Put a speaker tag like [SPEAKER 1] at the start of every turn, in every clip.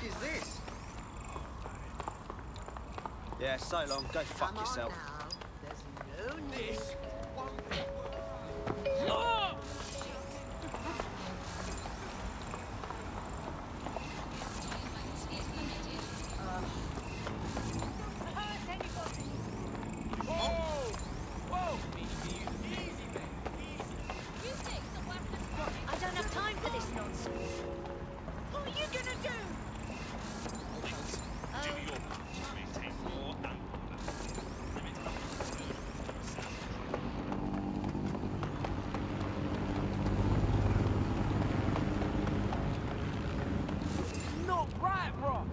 [SPEAKER 1] is this? Yeah, so long. Go fuck yourself.
[SPEAKER 2] There's no need.
[SPEAKER 3] I don't have time for this nonsense. What are you gonna do?
[SPEAKER 2] Not right, bro.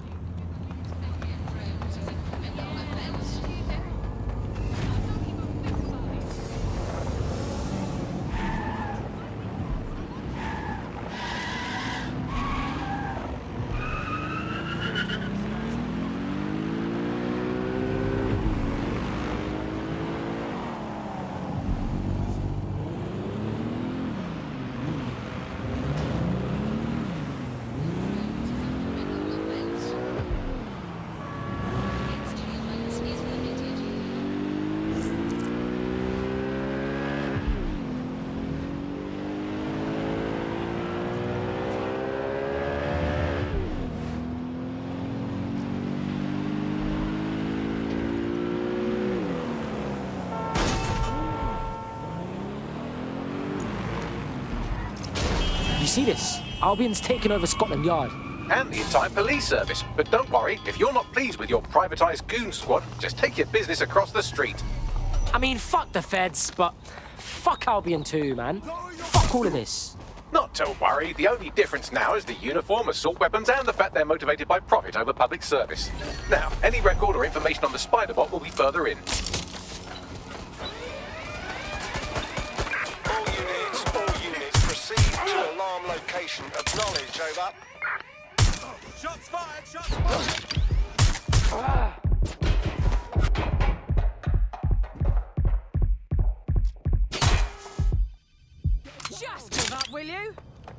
[SPEAKER 4] You see this? Albion's taken over Scotland Yard.
[SPEAKER 5] And the entire police service. But don't worry, if you're not pleased with your privatised goon squad, just take your business across the street.
[SPEAKER 4] I mean, fuck the feds, but fuck Albion too, man. Fuck all of this.
[SPEAKER 5] Not to worry, the only difference now is the uniform, assault weapons, and the fact they're motivated by profit over public service. Now, any record or information on the Spider-Bot will be further in.
[SPEAKER 6] All units, proceed to alarm location. Acknowledge, over.
[SPEAKER 1] Shots fired! Shots fired!
[SPEAKER 2] Just give up, will you?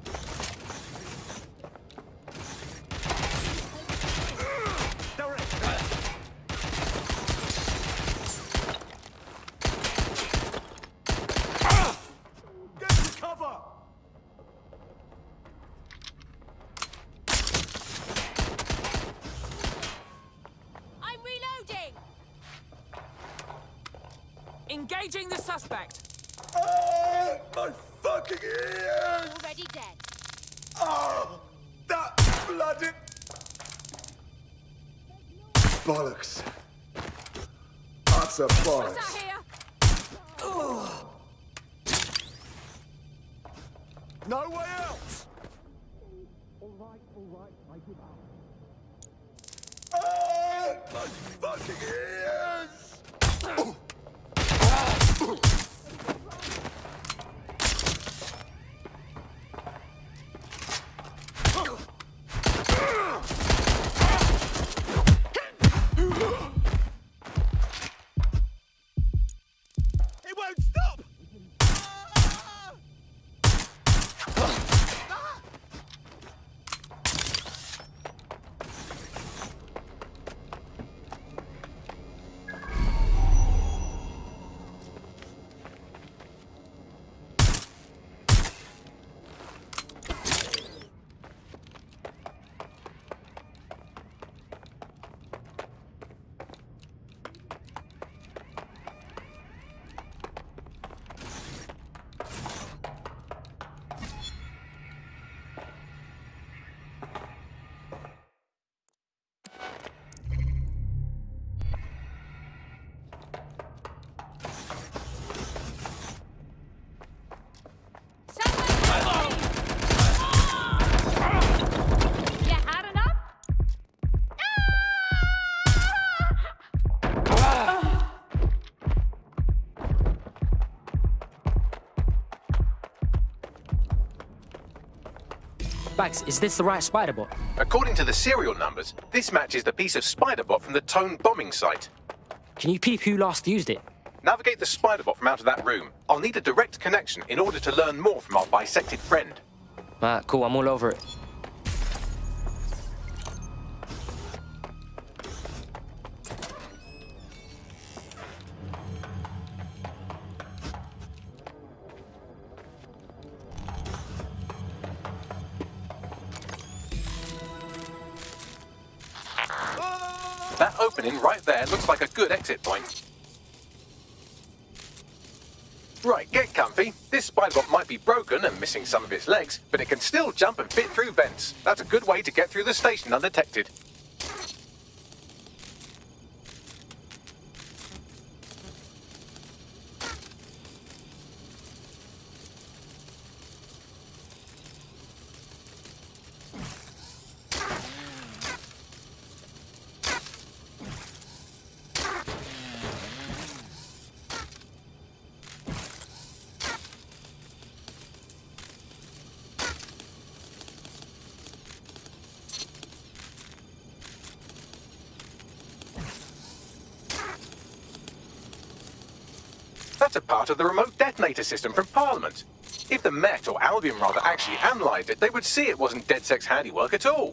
[SPEAKER 1] Get to cover!
[SPEAKER 3] I'm reloading.
[SPEAKER 2] Engaging the suspect.
[SPEAKER 1] My fucking ears!
[SPEAKER 3] Already dead.
[SPEAKER 1] Oh, that bloody... Bollocks. That's a
[SPEAKER 2] What's
[SPEAKER 1] bollocks.
[SPEAKER 2] that here?
[SPEAKER 1] No way else! My fucking ears! It won't stop!
[SPEAKER 4] Bags, is this the right Spider-Bot?
[SPEAKER 5] According to the serial numbers, this matches the piece of Spider-Bot from the Tone bombing site.
[SPEAKER 4] Can you peep who last used it?
[SPEAKER 5] Navigate the Spider-Bot from out of that room. I'll need a direct connection in order to learn more from our bisected friend.
[SPEAKER 4] Cool, I'm all over it.
[SPEAKER 5] opening right there looks like a good exit point. Right, get comfy. This spider-bot might be broken and missing some of its legs, but it can still jump and fit through vents. That's a good way to get through the station undetected. That's a part of the remote detonator system from Parliament. If the Met, or Albion rather, actually analysed it, they would see it wasn't DedSec's handiwork at all.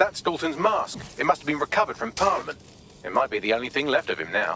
[SPEAKER 5] That's Dalton's mask. It must have been recovered from Parliament. It might be the only thing left of him now.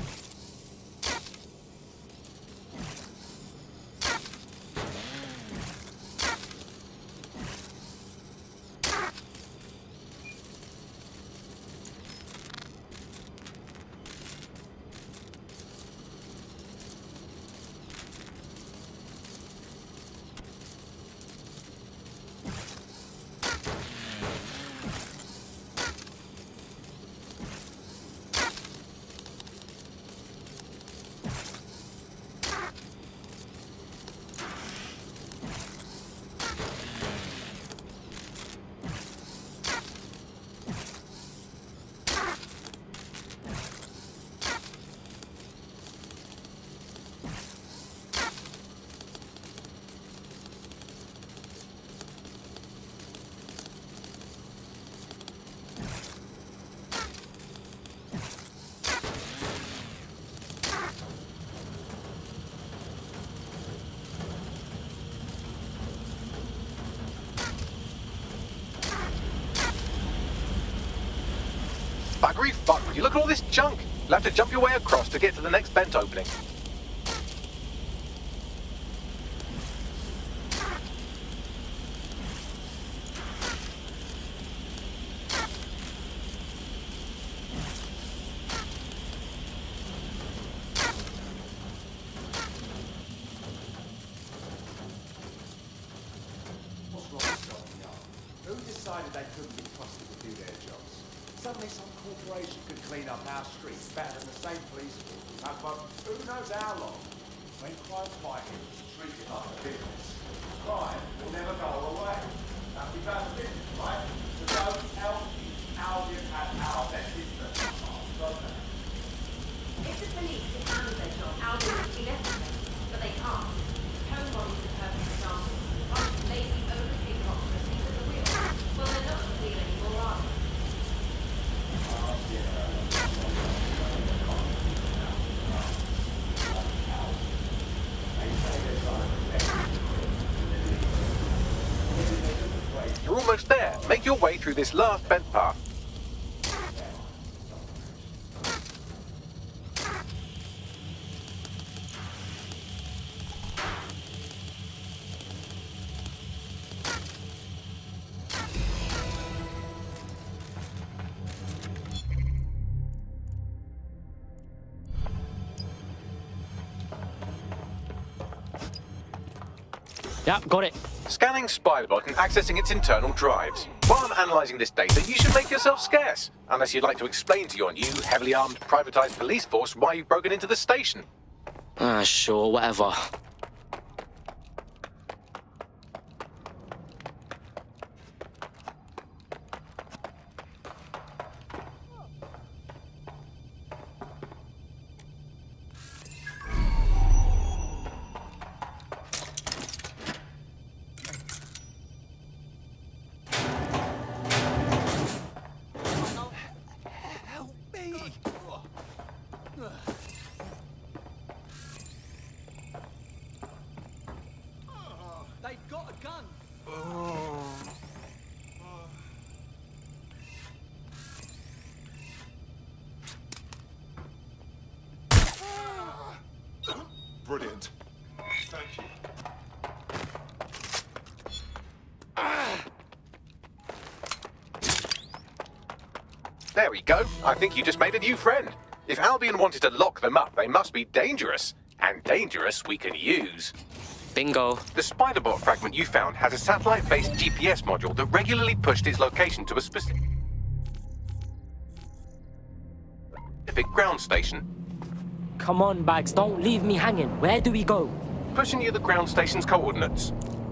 [SPEAKER 5] Buggery fuck, would you look at all this junk? You'll have to jump your way across to get to the next vent opening.
[SPEAKER 7] What's wrong with Scotland Yard? Who decided they couldn't be trusted to do their jobs? Suddenly some corporation could clean up our streets better than the same police force we've had for who knows how long. When crime fighting is treated like a business, crime will never go away. That's about the business, right? So don't tell me Albion has our best interest at heart, don't they?
[SPEAKER 3] If the police could handle their job, Albion would be everything, but they can't. Home body's a perfect example. Bunch of lazy, overseas octopus at the wheel. Well, they're not the wheel anymore, are they?
[SPEAKER 5] You're almost there. Make your way through this last vent path.
[SPEAKER 4] Yep, got it.
[SPEAKER 5] Scanning Spiderbot and accessing its internal drives. While I'm analysing this data, you should make yourself scarce. Unless you'd like to explain to your new, heavily armed, privatised police force why you've broken into the station.
[SPEAKER 4] Sure, whatever.
[SPEAKER 1] Help me!
[SPEAKER 2] They've got a gun.
[SPEAKER 1] Brilliant. Thank you.
[SPEAKER 5] There we go. I think you just made a new friend. If Albion wanted to lock them up, they must be dangerous. And dangerous we can use.
[SPEAKER 4] Bingo.
[SPEAKER 5] The Spiderbot fragment you found has a satellite-based GPS module that regularly pushed its location to a specific ground station.
[SPEAKER 4] Come on, Bags, don't leave me hanging. Where do we go?
[SPEAKER 5] Pushing you the ground station's coordinates.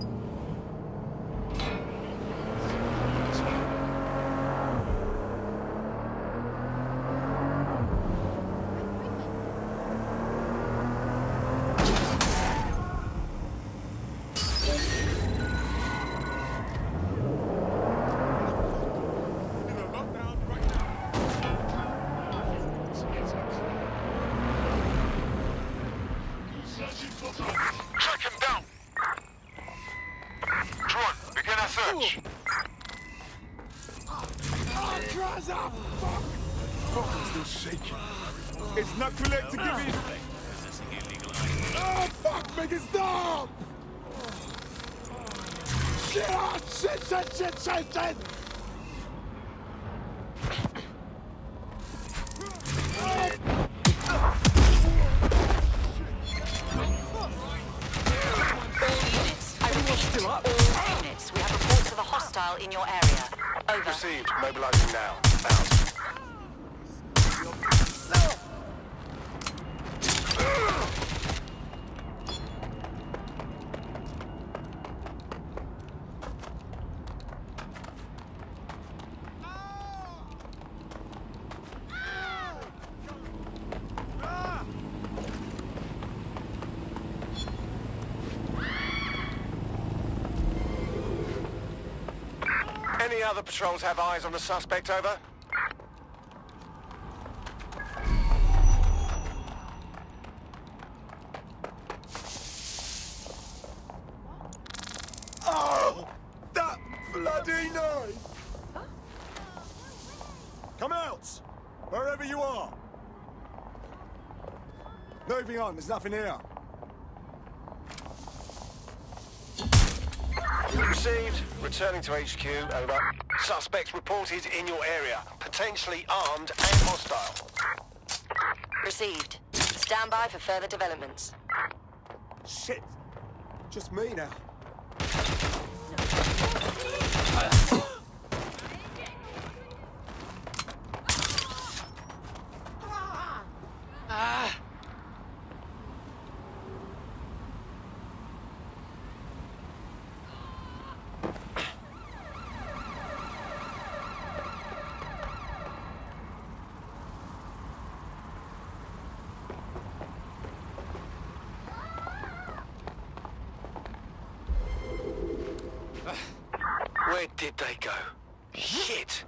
[SPEAKER 6] Track him down! Drone, begin a search.
[SPEAKER 7] Khalsa! Fuck! Fuck, I'm still shaking. It's not too late to give in. Oh, fuck, make it stop! Shit, oh, shit!
[SPEAKER 8] Units, we have reports of a hostile in your area. Over.
[SPEAKER 6] Received. Mobilizing now. Out. Any other patrols have eyes on the suspect, over?
[SPEAKER 7] Oh! That bloody knife! Come out! Wherever you are! Moving on, there's nothing here.
[SPEAKER 6] Received. Returning to HQ, over. Suspects reported in your area. Potentially armed and hostile.
[SPEAKER 8] Received. Stand by for further developments.
[SPEAKER 7] Shit! Just me now.
[SPEAKER 6] Where did they go? Shit!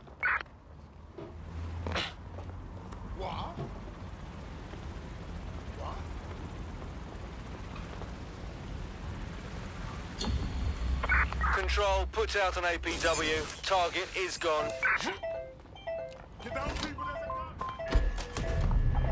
[SPEAKER 7] What?
[SPEAKER 6] Control, put out an APW. Target is gone.
[SPEAKER 7] Get down, people, there's a gun!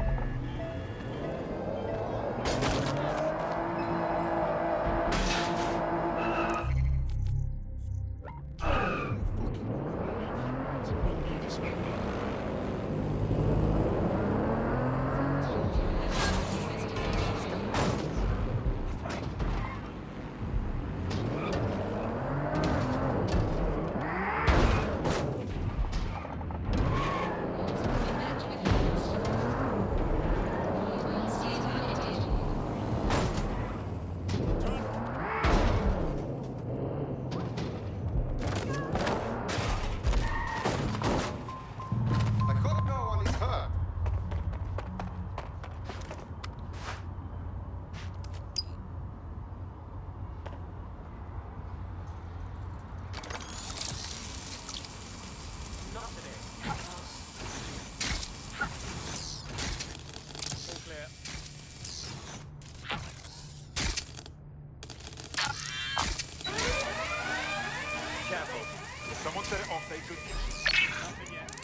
[SPEAKER 1] Someone set it off, they could... Nothing yet.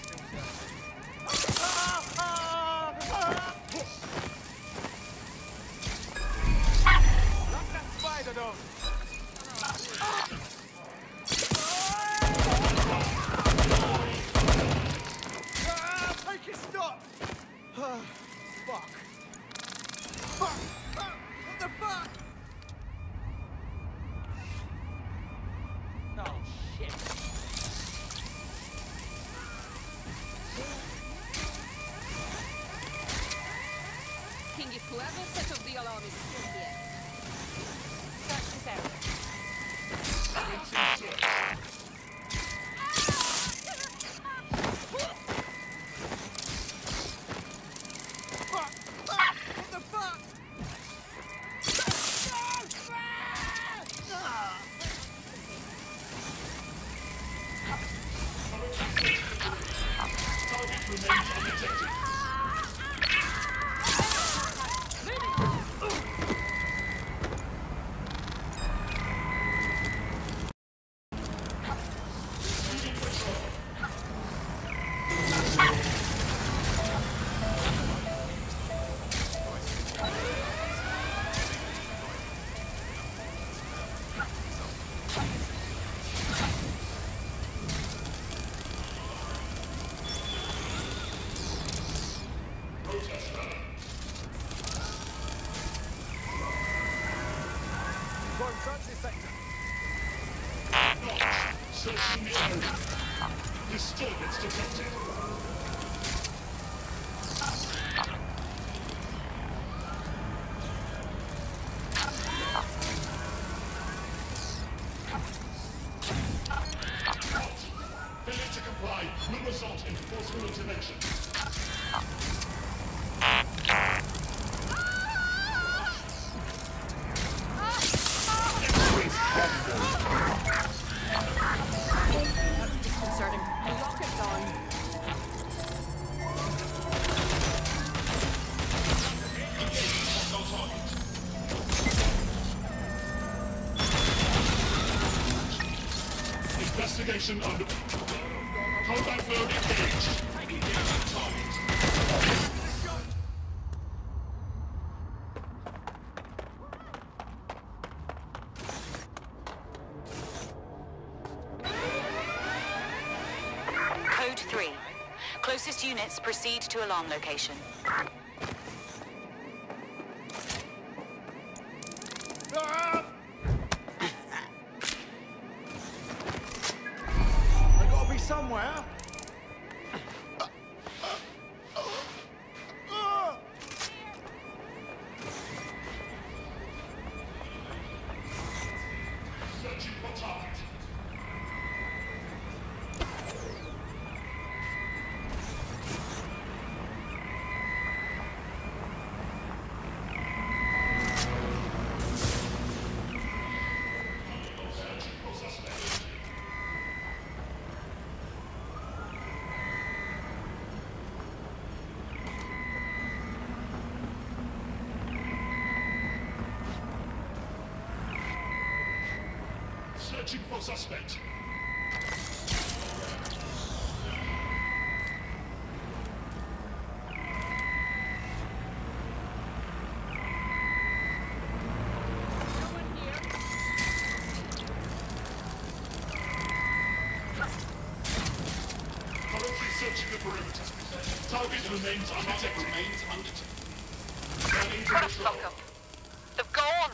[SPEAKER 1] Lock that spider down. Make it stop! Fuck. Fuck! What the fuck? Oh, shit.
[SPEAKER 3] King, if whoever set off the alarm is still here, search this area.
[SPEAKER 2] What the fuck?
[SPEAKER 7] search this sector.
[SPEAKER 9] Searching the area. Disturbance detected. Failure to comply will result in forceful intervention.
[SPEAKER 2] That's disconcerting. Lock it down.
[SPEAKER 9] Investigation under... Combat mode engaged. Engaging target.
[SPEAKER 8] Code 3. Closest units proceed to alarm location.
[SPEAKER 7] They gotta be somewhere.
[SPEAKER 9] Searching for target. Searching for suspect. Searching for suspect. Currently searching the perimeter. Target remains undetected. Scanning to
[SPEAKER 8] Fuck
[SPEAKER 9] patrol.
[SPEAKER 8] 'em. They've gone!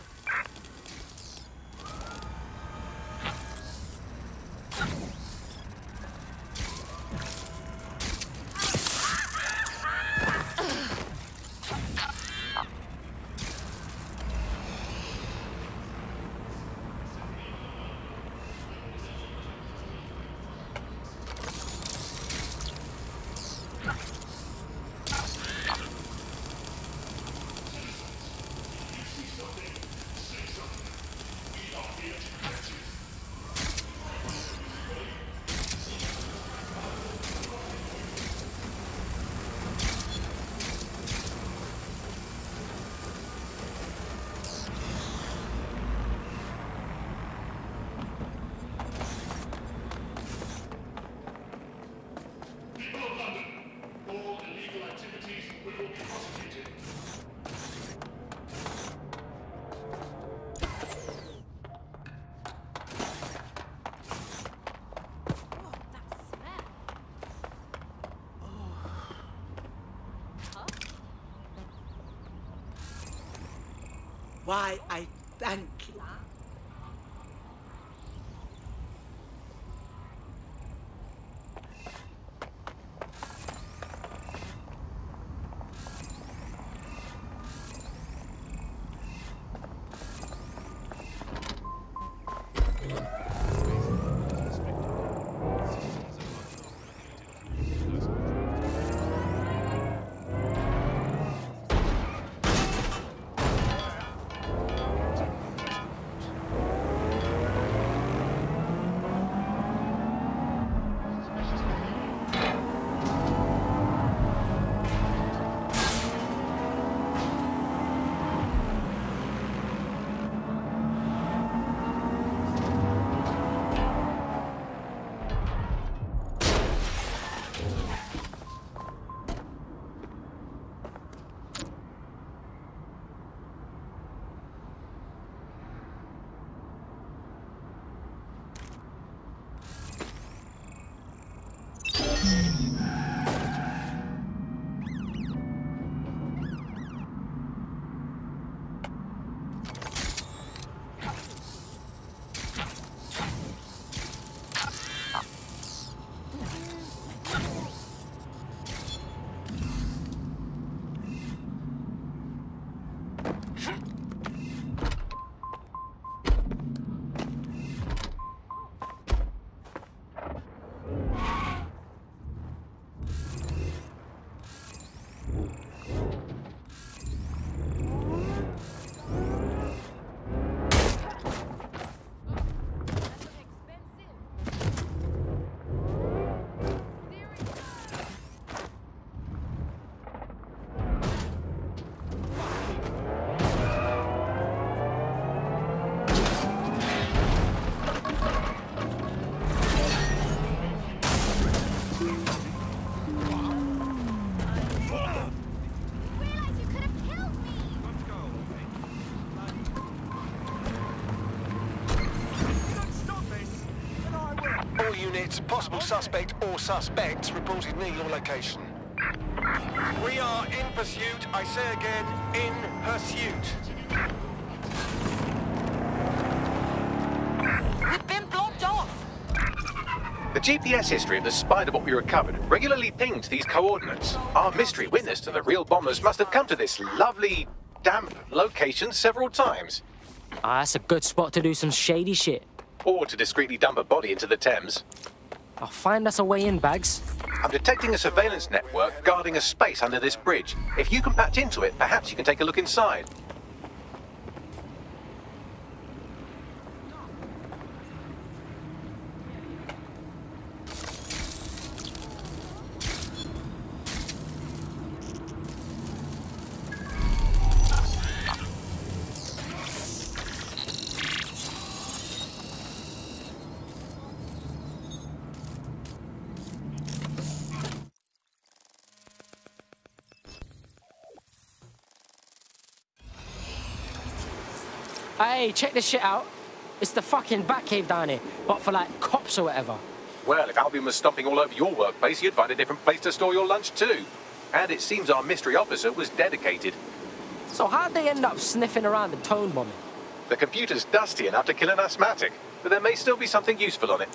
[SPEAKER 8] People of London, all illegal activities will be prosecuted.
[SPEAKER 10] Why, I thank you.
[SPEAKER 6] units, possible suspect or suspects reported near your location. We are in pursuit. I say again, in pursuit.
[SPEAKER 2] We've been blocked off.
[SPEAKER 5] The GPS history of the spider bot we recovered regularly pinged these coordinates. Our mystery witness to the real bombers must have come to this lovely, damp location several times.
[SPEAKER 4] Ah, that's a good spot to do some shady shit.
[SPEAKER 5] Or to discreetly dump a body into the Thames.
[SPEAKER 4] I'll find us a way in, Bags.
[SPEAKER 5] I'm detecting a surveillance network guarding a space under this bridge. If you can patch into it, perhaps you can take a look inside.
[SPEAKER 4] Hey, check this shit out. It's the fucking Batcave down here, but for like cops or whatever.
[SPEAKER 5] Well, if Albion was stomping all over your workplace, you'd find a different place to store your lunch too. And it seems our mystery officer was dedicated.
[SPEAKER 4] So how'd they end up sniffing around and tone bombing?
[SPEAKER 5] The computer's dusty enough to kill an asthmatic, but there may still be something useful on it.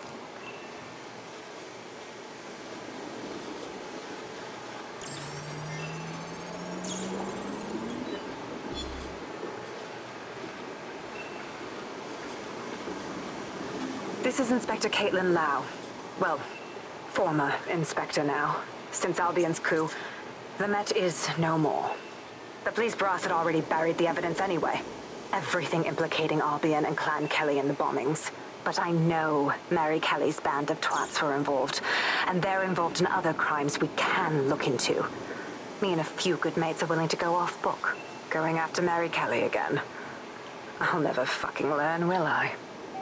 [SPEAKER 10] This is Inspector Caitlin Lau. Well, former inspector now. Since Albion's coup, the Met is no more. The police brass had already buried the evidence anyway. Everything implicating Albion and Clan Kelly in the bombings. But I know Mary Kelly's band of twats were involved, and they're involved in other crimes we can look into. Me and a few good mates are willing to go off book, going after Mary Kelly again. I'll never fucking learn, will I?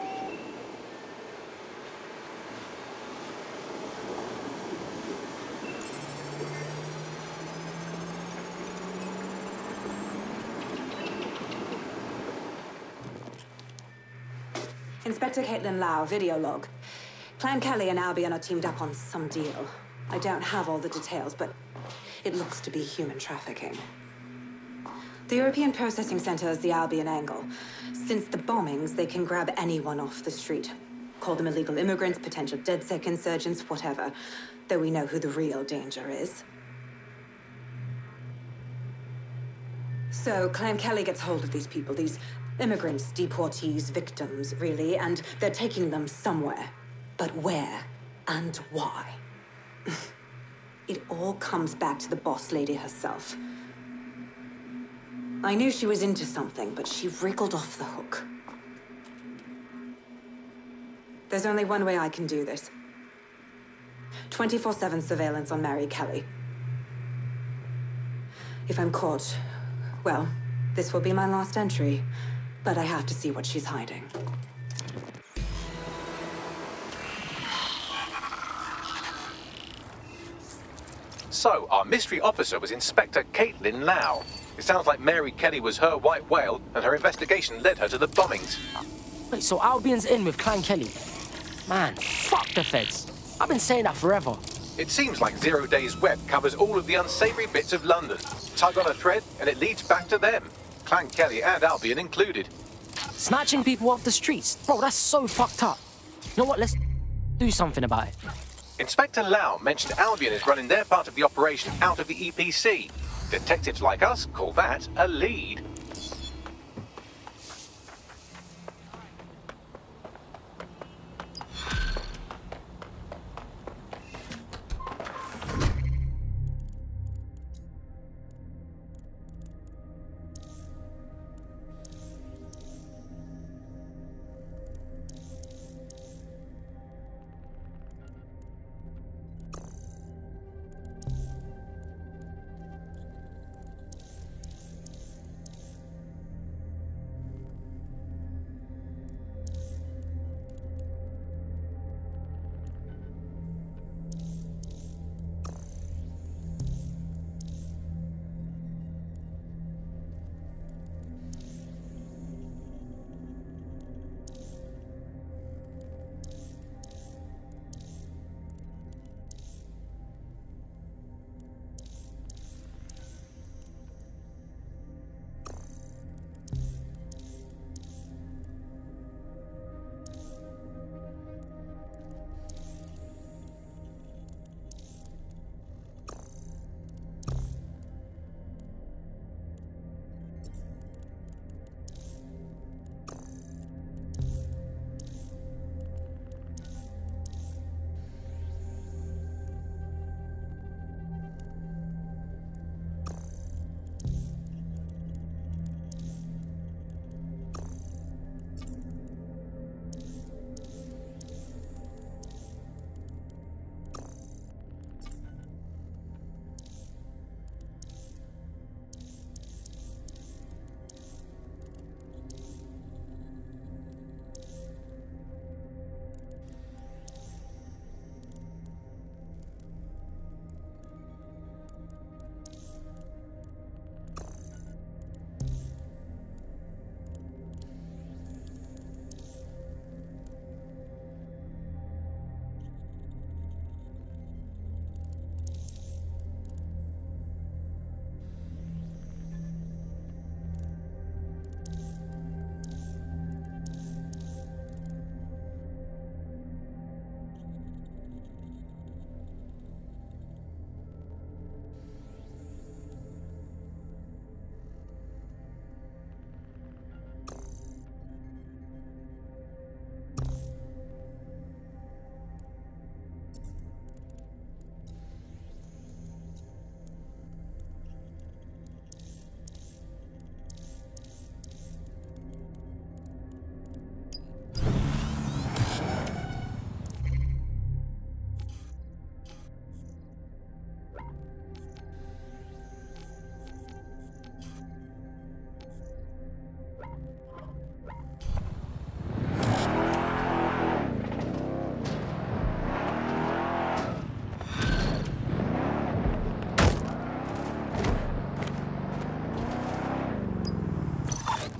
[SPEAKER 10] Inspector Caitlin Lau, video log. Clan Kelly and Albion are teamed up on some deal. I don't have all the details, but it looks to be human trafficking. The European Processing Center is the Albion angle. Since the bombings, they can grab anyone off the street. Call them illegal immigrants, potential DedSec insurgents, whatever. Though we know who the real danger is. So Clan Kelly gets hold of these people, these immigrants, deportees, victims, really, and they're taking them somewhere. But where and why? It all comes back to the boss lady herself. I knew she was into something, but she wriggled off the hook. There's only one way I can do this. 24/7 surveillance on Mary Kelly. If I'm caught, well, this will be my last entry. But I have to see what she's hiding.
[SPEAKER 5] So, our mystery officer was Inspector Caitlin Lau. It sounds like Mary Kelly was her white whale, and her investigation led her to the bombings.
[SPEAKER 4] Wait, so Albion's in with Clan Kelly? Man, fuck the feds. I've been saying that forever.
[SPEAKER 5] It seems like 0 Days Web covers all of the unsavory bits of London. Tug on a thread, and it leads back to them. Clan Kelly and Albion included.
[SPEAKER 4] Snatching people off the streets? Bro, that's so fucked up. You know what, let's do something about it.
[SPEAKER 5] Inspector Lau mentioned Albion is running their part of the operation out of the EPC. Detectives like us call that a lead.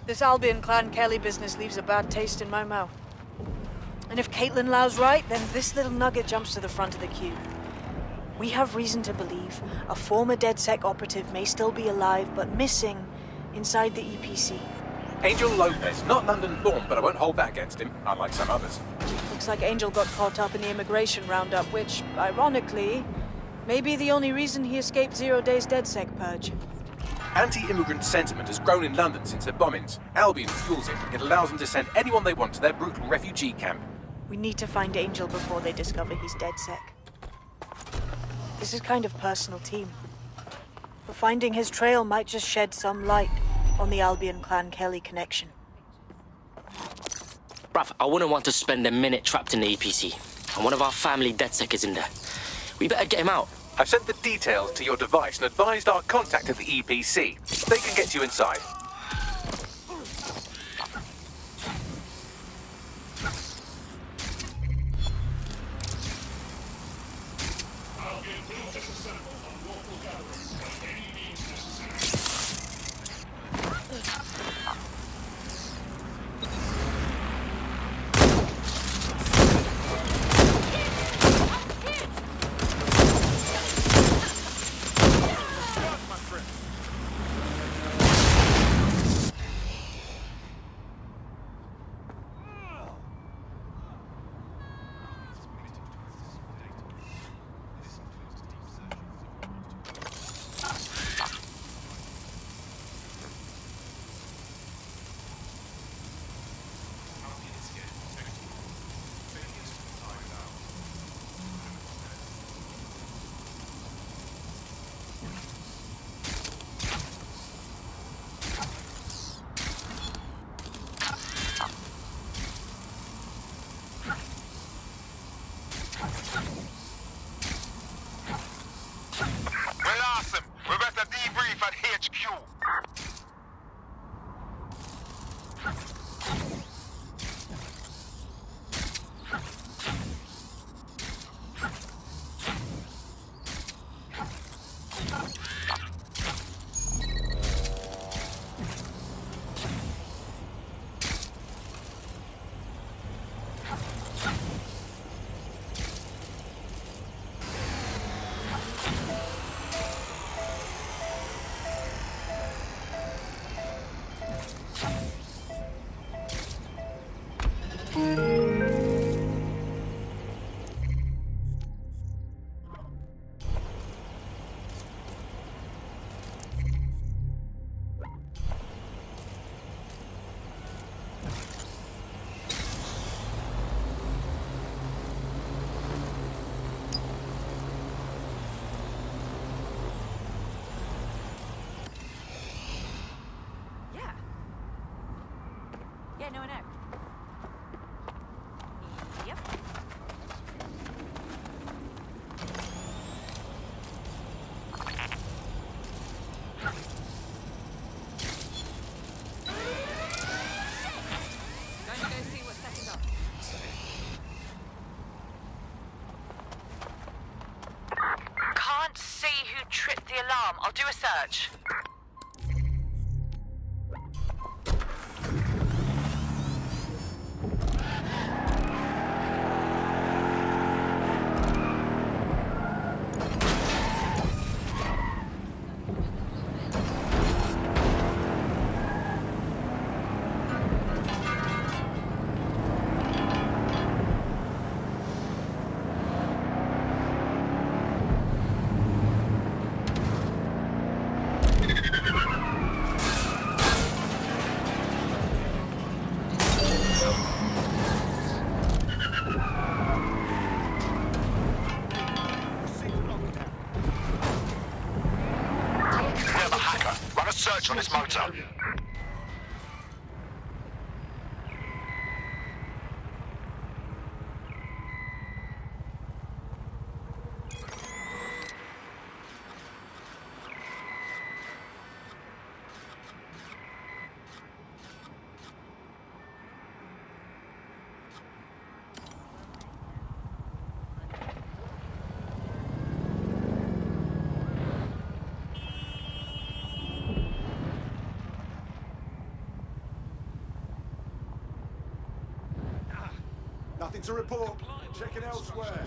[SPEAKER 2] This Albion Clan Kelly business leaves a bad taste in my mouth. And if Caitlin Lau's right, then this little nugget jumps to the front of the queue. We have reason to believe a former DedSec operative may still be alive, but missing inside the EPC.
[SPEAKER 5] Angel Lopez, not London-born, but I won't hold that against him, unlike some others.
[SPEAKER 2] Looks like Angel got caught up in the immigration roundup, which, ironically, may be the only reason he escaped 0 Days DedSec purge.
[SPEAKER 5] Anti-immigrant sentiment has grown in London since the bombings. Albion fuels it. It allows them to send anyone they want to their brutal refugee camp.
[SPEAKER 2] We need to find Angel before they discover he's DedSec. This is kind of personal team. But finding his trail might just shed some light on the Albion Clan Kelly connection.
[SPEAKER 4] Bruv, I wouldn't want to spend a minute trapped in the EPC. And one of our family DedSec is in there. We better get him out.
[SPEAKER 5] I've sent the details to your device and advised our contact at the EPC. They can get you inside.
[SPEAKER 8] Albion will disassemble unlawful gatherings by any means necessary.
[SPEAKER 2] Yeah, no, I know. Yep. Going to go see what's setting up.
[SPEAKER 11] Can't see who tripped the alarm. I'll do a search.
[SPEAKER 6] Search on his motor.
[SPEAKER 7] Nothing to report. Checking elsewhere.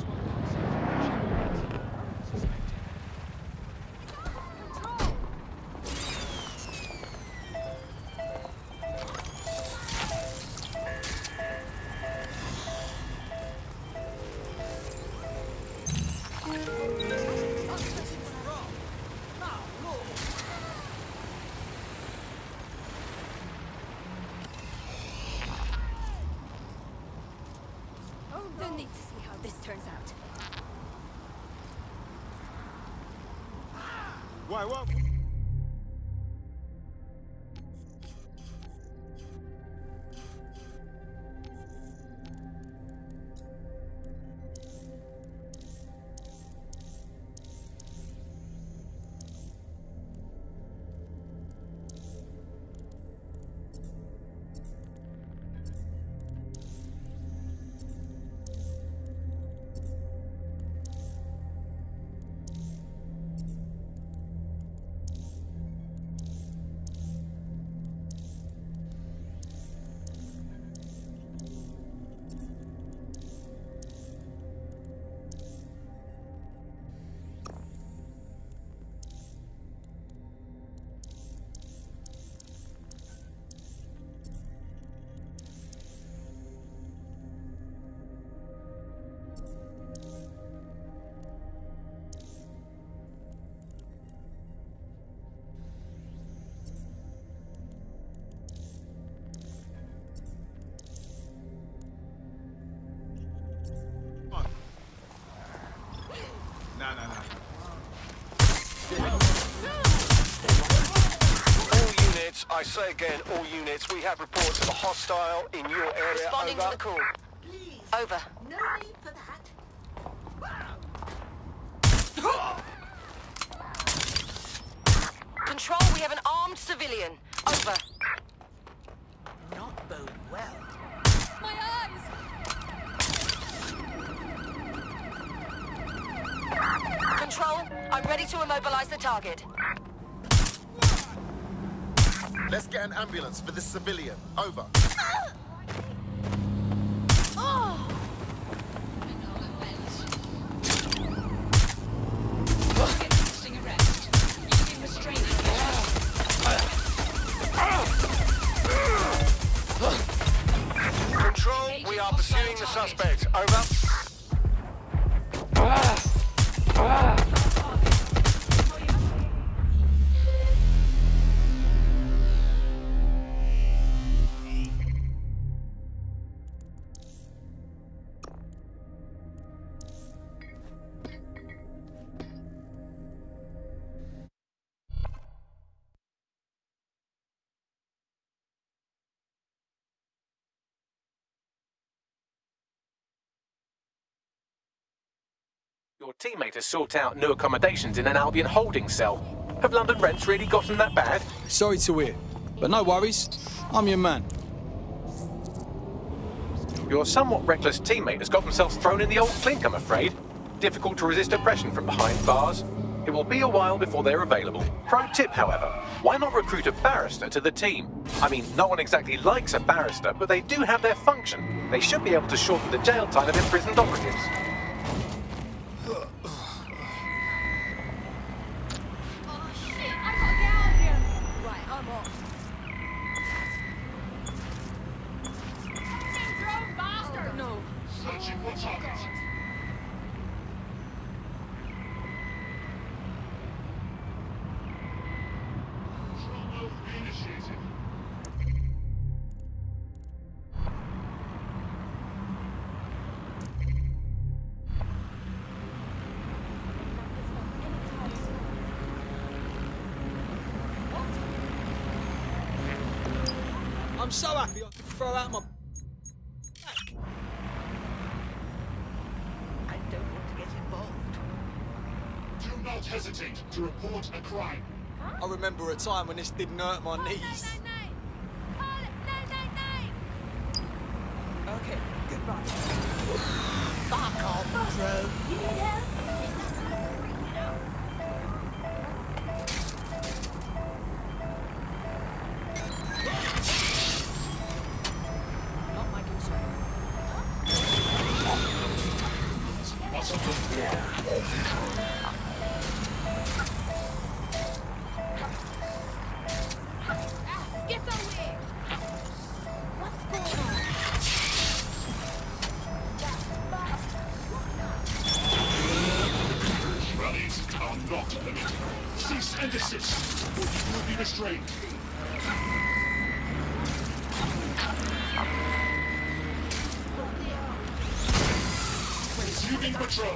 [SPEAKER 12] Don't need to see how this turns out.
[SPEAKER 7] Wait, what?
[SPEAKER 6] I say again, all units, we have reports of a hostile in your area.
[SPEAKER 11] Responding
[SPEAKER 6] over.
[SPEAKER 11] to the call. Over.
[SPEAKER 12] No need for that.
[SPEAKER 11] Control, we have an armed civilian. Over.
[SPEAKER 12] Not bode well. My eyes!
[SPEAKER 11] Control, I'm ready to immobilize the target.
[SPEAKER 13] Let's get an ambulance for this civilian. Over.
[SPEAKER 6] Control, we are pursuing the suspect. Over.
[SPEAKER 5] Your teammate has sought out new accommodations in an Albion holding cell. Have London rents really gotten that bad?
[SPEAKER 14] Sorry to hear, but no worries. I'm your man.
[SPEAKER 5] Your somewhat reckless teammate has got themselves thrown in the old clink, I'm afraid. Difficult to resist oppression from behind bars. It will be a while before they're available. Pro tip, however, why not recruit a barrister to the team? I mean, no one exactly likes a barrister, but they do have their function. They should be able to shorten the jail time of imprisoned operatives.
[SPEAKER 8] Searching for target. Control mode reinitiated.
[SPEAKER 14] I'm so happy I could throw out my back.
[SPEAKER 12] I don't want to get involved.
[SPEAKER 8] Do not hesitate to report a crime.
[SPEAKER 14] I remember a time when this didn't hurt my knees.
[SPEAKER 12] Okay, goodbye. Fuck off, bro. Not my concern.
[SPEAKER 3] Get away! What's going on?
[SPEAKER 8] Rallies are not permitted. Cease and desist. You will be restrained. Resuming patrol.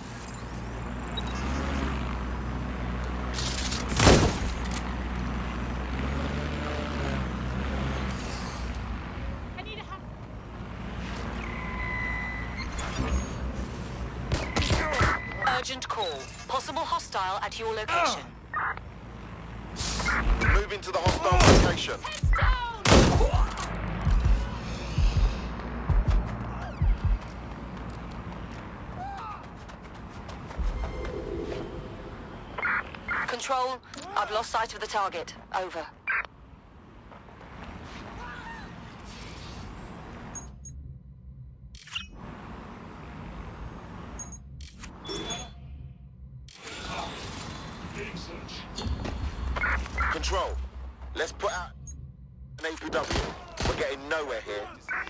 [SPEAKER 3] I need a hand.
[SPEAKER 11] Urgent call. Possible hostile at your location.
[SPEAKER 13] Moving to the hostile location.
[SPEAKER 11] Control, I've lost sight of the target. Over.
[SPEAKER 13] Control, let's put out an APW. We're getting nowhere here.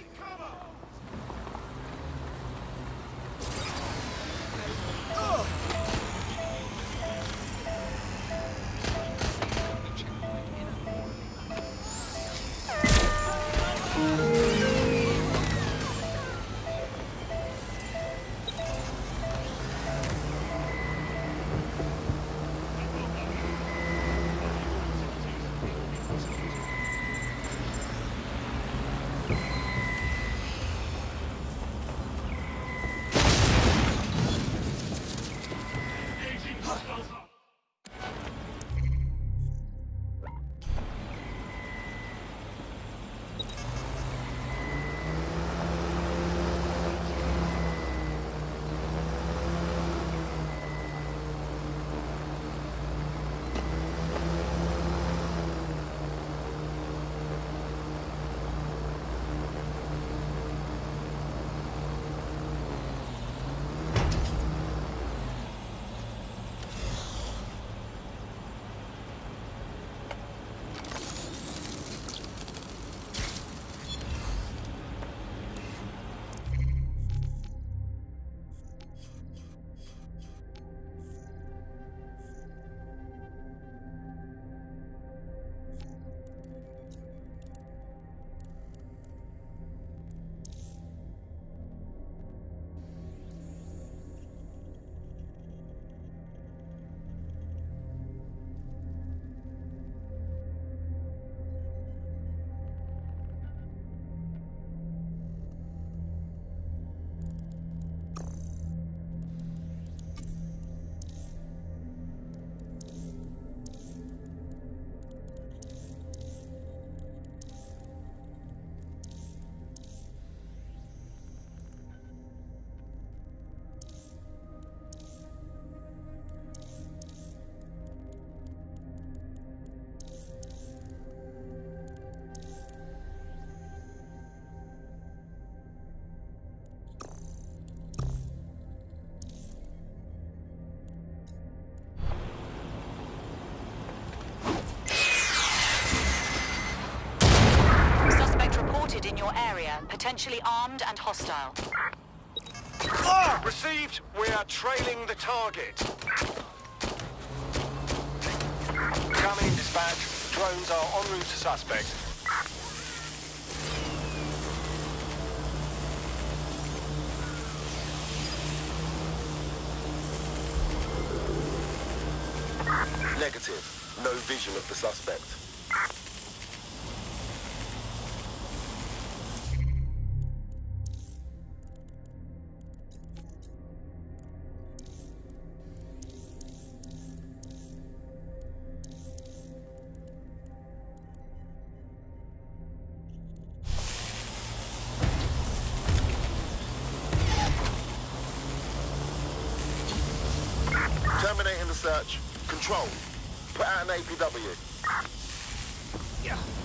[SPEAKER 11] In your area, potentially armed and hostile.
[SPEAKER 6] Received. We are trailing the target. Coming, dispatch. Drones are en route to suspect.
[SPEAKER 13] Negative. No vision of the suspect. Terminating the search. Control. Put out an APW.
[SPEAKER 6] Yeah.